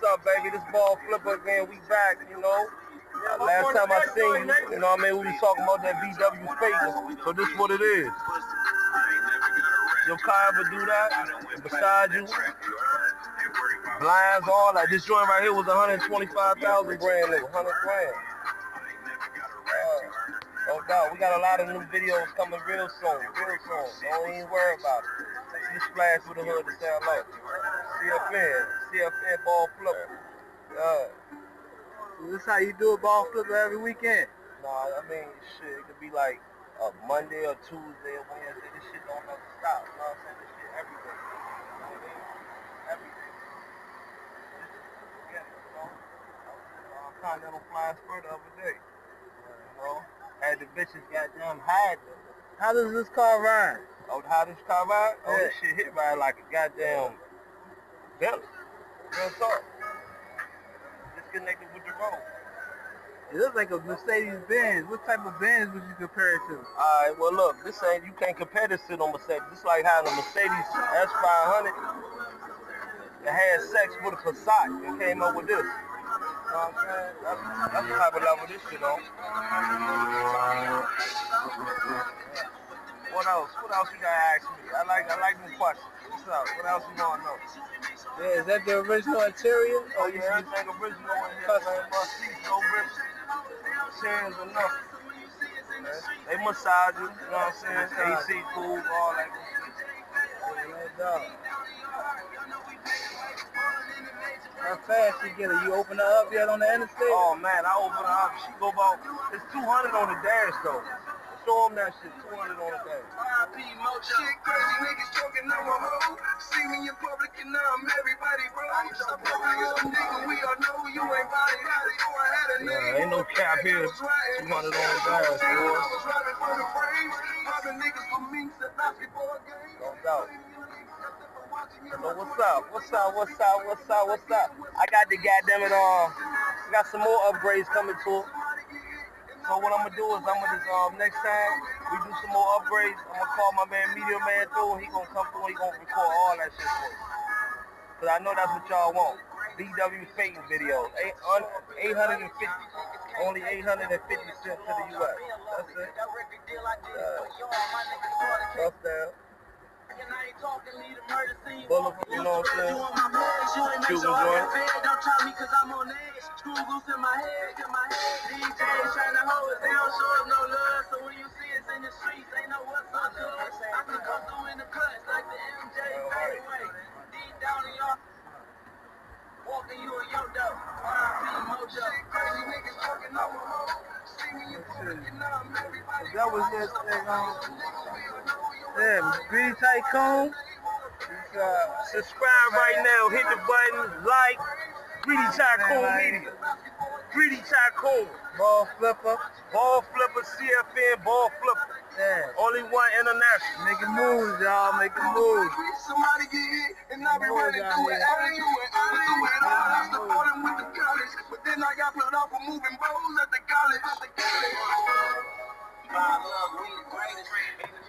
up, baby? This ball flipper again. We back, you know. Last time I seen you know what I mean, we was talking about that VW faking. So this what it is. Your car ever do that? And beside you, blinds, all that. This joint right here was 125,000 brand new, 100 grand. No doubt. We got a lot of new videos coming real soon, real soon. Don't even worry about it. You splash with the hood to say hello. CFN ball flipper. This how you do a ball flipper every weekend? Nah, I mean, shit, it could be like a Monday or Tuesday or Wednesday. This shit don't ever stop. You know what I'm saying? This shit every day. You know what I mean? Every day. Yeah, you know? I was in Continental Flying Spur the other day. You know? Had the bitches goddamn hide them. How does this car ride? Oh, how this car ride? Oh, Yeah. this shit hit ride like a goddamn Bentley. Real talk. Disconnected with the road. It looks like a Mercedes-Benz. What type of Benz would you compare it to? Alright, well look, this ain't, you can't compare this to no Mercedes. This like having a Mercedes S500 that had sex with a Passat and came up with this. You know what I'm saying? That's the type of level this shit on. What else? What else you gotta ask me? I like them questions. What's up? What else you wanna know? Yeah, is that the original interior? Oh yeah, everything original in here, man. My seats, no rips, chairs or nothing. They massage you, you know what I'm saying? AC, cool, all that good shit. How fast you get it? You open it up yet on the interstate? Oh man, I open it up. She go about, it's 200 on the dash though. Show them that shit, 200 on the dash. Shit crazy niggas talking on my hoe. See me in public and now I'm everybody, bro. Stop talking to some nigga, we all know you ain't body. Yeah, ain't no cap here. 200 on the dash, bro. No doubt. So what's up? I got the goddamn it we got some more upgrades coming to it. So what I'm gonna do is next time we do some more upgrades, I'm gonna call my man Media Man through and he gonna come through and he gonna record all that shit for us. Cause I know that's what y'all want. VW faking videos. 850. Only 850 cents to the US. That's it. Bust down. Bullet, you know what I'm saying? Cuban joint. Don't try me cause I'm on edge. Screw loose in my head. DJs trying to hold us down, show us no love. So when you see us in the streets, they know what's up, cuz. I can come through in the clutch like the MJ fadeaway. Deep down in y'all, walking you in your dough. R.I.P. Mojo. Crazy niggas talking on my hoe. See me in public and now I'm everybody. That was just Greedy Tycoon. Subscribe right now. Hit the button. Like. Greedy Tycoon Media. Greedy Tycoon. Ball flipper. Ball flipper, CFN ball flipper. Yeah. Only one international. Making moves, y'all. Making moves. Somebody get hit and I be running through it. I support him with the college, but then I got put off for moving balls at the college. I love we the greatest.